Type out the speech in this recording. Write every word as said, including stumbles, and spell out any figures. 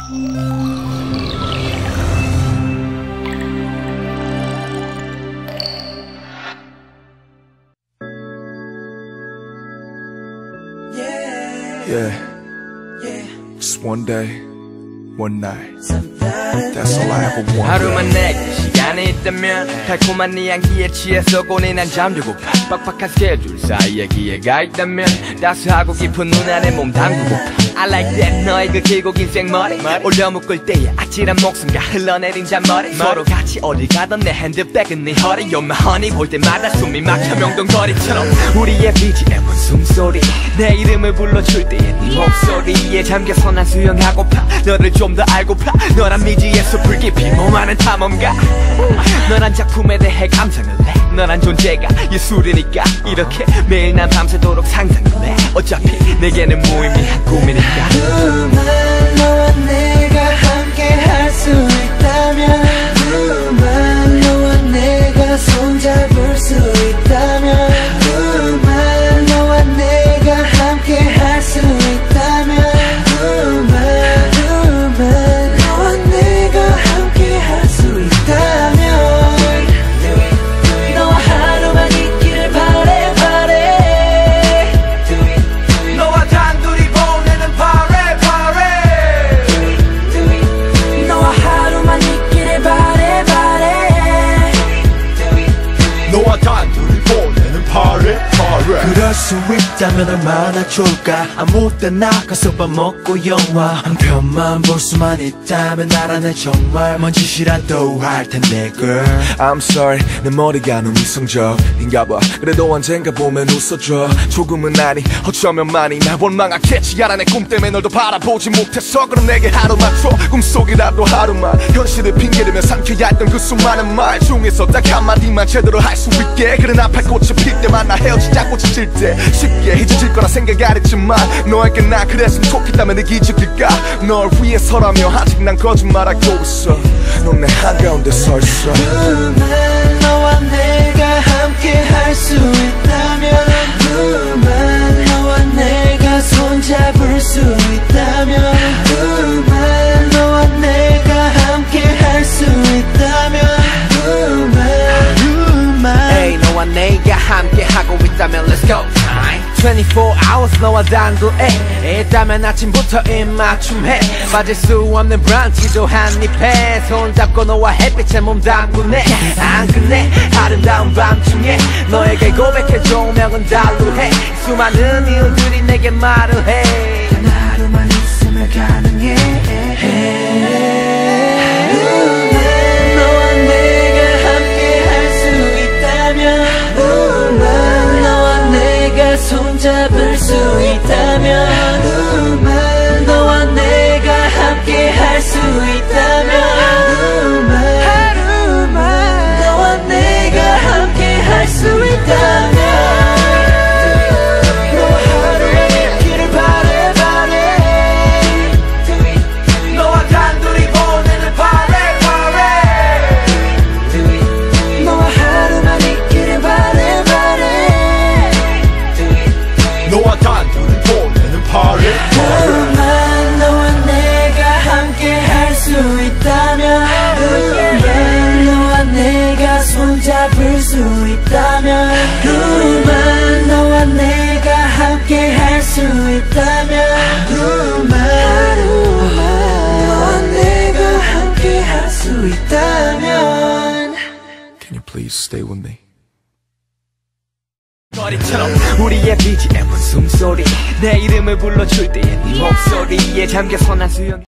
Yeah, just one day, one night. That's all I ever wanted. 하루만 내게 시간이 있다면 달콤한 네 향기에 취해서 고뇌 난 잠들고파. 빡빡한 스케줄 사이에 기회가 있다면 따스하고 깊은 눈 안에 몸 담그고파. I like that 너의 그 길고 긴 생머리 올려 묶을 때의 아찔한 목숨과 흘러내린 잔머리 서로 같이 어딜 가던 내 핸드백은 네 허리 You're my honey 볼 때마다 숨이 막혀 명동거리처럼 우리의 비지엠은 숨소리 내 이름을 불러줄 때의 네 목소리에 잠겨서 난 수영하고파 너를 좀 더 알고파 너란 미지의 숲을 깊이 몸하는 탐험가 너란 작품에 대해 감상을 해 너란 존재가 예술이니까 이렇게 매일 난 밤새도록 상상을 해 어차피 내게는 무의미한 꿈이니까 누만 너와 내가 함께 할 수 있다면 누만 너와 내가 손잡을 수 있다면 누만 너와 내가 함께 할 수 있다면 누만 누만 너와 내가 함께 할 수 있다면 너와 하루만 있기를 바래 바래 너와 단둘이 보내는 파래 파래 너와 하루만 있기를 바래 바래 너와 단둘이 보내는 파래 파래. 그럴 수 있다면 얼마나 좋을까 아무 때나 가서 밥 먹고 영화 한 편만 볼 수만 있다면 나라는 정말 먼 짓이라도 할 텐데 girl I'm sorry 내 머리가 너무 이성적인가봐. 그래도 언젠가 보면 웃어줘 조금은 아니 어쩌면 많이 날 원망하겠지. 알아 내 꿈 때문에 널 더 바라보지 못해서 그럼 내게 하루만 줘 꿈속이라도 하루만 현실을 핑계대며 삼켜야 했던 그 수많은 말 중에서 딱 한마디만 제대로 할 수 있게. 그래 나팔 꽃이 필 때만 나 헤어지자 꽃이 질 때 쉽게 잊어질 거라 생각 안 했지만 너에게 나 그랬으면 좋겠다면 내 기적일까. 널 위해서라며 아직 난 거짓말하고 있어. 넌 내 한가운데 서 있어. 누만 너와 내가 함께 할 수 있다면 누만 너와 내가 손잡을 수 있다면 누만 너와 내가 함께 할 수 있다면 누만 누만 Hey 너와 내가 함께 하고 있다면 Let's go twenty-four hours 너와 단둘에 있다면 아침부터 입맞춤해 빠질 수 없는 브런치도 한입해 손잡고 너와 햇빛에 몸 담그네 안 끝내 아름다운 밤중에 너에게 고백해 조명은 달루해 수많은 이유들이 내게 말을 해 단 하루만 있으면 가능해 너와 내가 함께 할 수 있다면 너와 내가 손잡을 수 있다면 누만 너와 내가 함께 할 수 있다면 누만 하루만 너와 내가 함께 할 수 있다면 너와 하루만 있기를 바래 바래 너와 단둘이 보내는 파래 파래 너와 하루만 있기를 바래 바래 너와 단둘이 보내는 파래 누만 너와 내가 함께 할 수 있다면 누만 너와 내가 손잡을 수 있다면 누만 너와 내가 함께 할 수 있다면 누만 너와 내가 함께 할 수 있다면 Can you please stay with me? 거리처럼 우리의 비지엠은 숨소리 내 이름을 불러줄 때의 네 목소리에 잠겨서 난 수영